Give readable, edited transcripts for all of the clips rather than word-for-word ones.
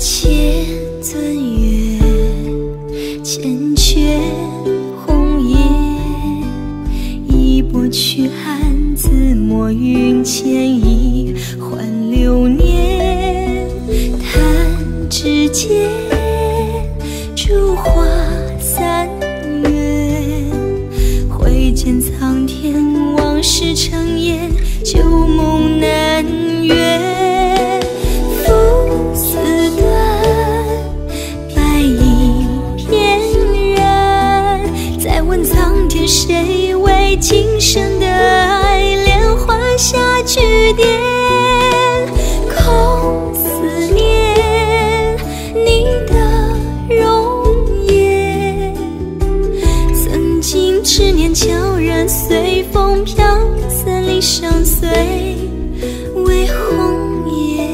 千尊月，千阙红叶，一波曲汉字墨云牵一换流年。弹指间，烛花三月，挥剑苍天，往事成烟，旧梦难圆。浮丝断，白衣翩然，再问苍天，谁为今生的爱？莲花下句点，空思念你的容颜。曾经执念悄然随风飘，散离相随为红颜。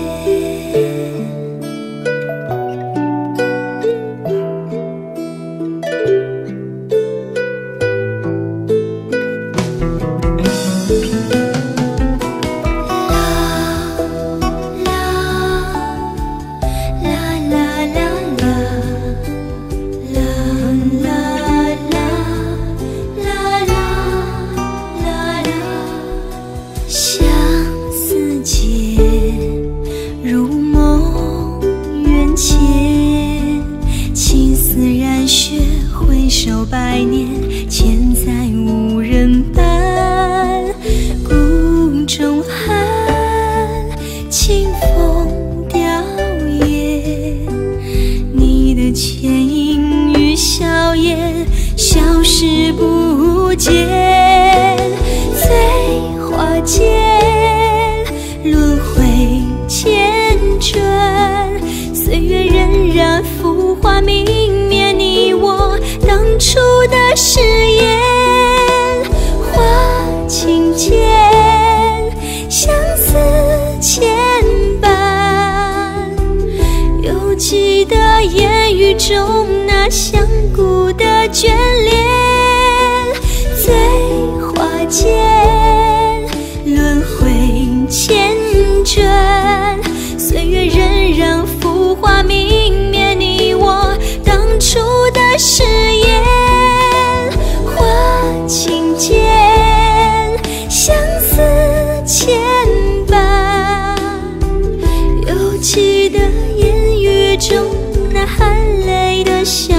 回首百年，千载无人伴。谷中寒，清风凋叶。你的倩影与笑颜，消失不见。醉花间，轮回千转，岁月荏苒，浮华明灭你我当初的誓言。花轻剑，相思牵绊，犹记得烟雨中那相顾的眷恋。醉花间，轮回千转，岁月荏苒，浮华明灭你我当初的誓言。花轻剑，相思牵绊，犹记得烟雨中那含泪的笑